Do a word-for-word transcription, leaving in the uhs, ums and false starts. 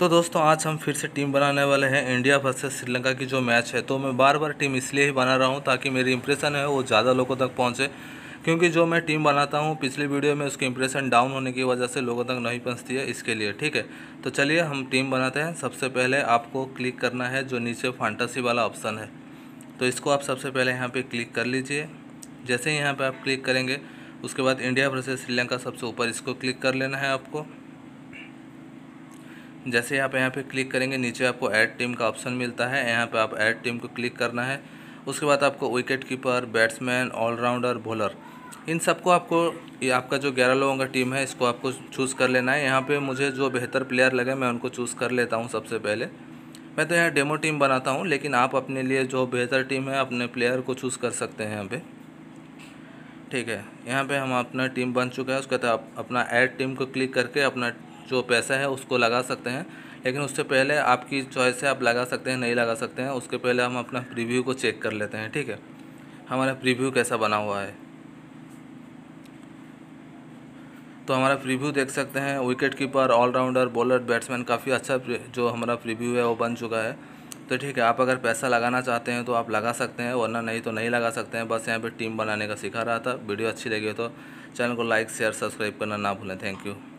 तो दोस्तों आज हम फिर से टीम बनाने वाले हैं इंडिया वर्सेस श्रीलंका की जो मैच है। तो मैं बार बार टीम इसलिए ही बना रहा हूं ताकि मेरी इंप्रेशन है वो ज़्यादा लोगों तक पहुंचे, क्योंकि जो मैं टीम बनाता हूं पिछली वीडियो में उसकी इंप्रेशन डाउन होने की वजह से लोगों तक नहीं पहुंचती है, इसके लिए। ठीक है, तो चलिए हम टीम बनाते हैं। सबसे पहले आपको क्लिक करना है जो नीचे फैंटेसी वाला ऑप्शन है, तो इसको आप सबसे पहले यहाँ पर क्लिक कर लीजिए। जैसे ही यहाँ पर आप क्लिक करेंगे उसके बाद इंडिया वर्सेस श्रीलंका सबसे ऊपर इसको क्लिक कर लेना है आपको। जैसे आप यहाँ पे क्लिक करेंगे नीचे आपको ऐड टीम का ऑप्शन मिलता है, यहाँ पे आप ऐड टीम को क्लिक करना है। उसके बाद आपको wicket keeper, batsman, all rounder, bowler, इन सबको आपको ये आपका जो ग्यारह लोगों का टीम है इसको आपको चूज़ कर लेना है। यहाँ पे मुझे जो बेहतर प्लेयर लगे मैं उनको चूज़ कर लेता हूँ सबसे पहले। मैं तो यहाँ डेमो टीम बनाता हूँ, लेकिन आप अपने लिए जो बेहतर टीम है अपने प्लेयर को चूज़ कर सकते हैं यहाँ पर। ठीक है, यहाँ पर हम अपना टीम बन चुका है। उसके बाद आप अपना ऐड टीम को क्लिक करके अपना जो पैसा है उसको लगा सकते हैं, लेकिन उससे पहले आपकी चॉइस है, आप लगा सकते हैं नहीं लगा सकते हैं। उसके पहले हम अपना प्रीव्यू को चेक कर लेते हैं। ठीक है, हमारा प्रीव्यू कैसा बना हुआ है, तो हमारा प्रीव्यू देख सकते हैं। Wicket keeper, all rounder, bowler, batsman, काफ़ी अच्छा जो हमारा प्रीव्यू है वो बन चुका है। तो ठीक है, आप अगर पैसा लगाना चाहते हैं तो आप लगा सकते हैं, वरना नहीं तो नहीं लगा सकते हैं। बस यहाँ पे टीम बनाने का सिखा रहा था। वीडियो अच्छी लगी हो तो चैनल को लाइक, शेयर, सब्सक्राइब करना ना भूलें। Thank you.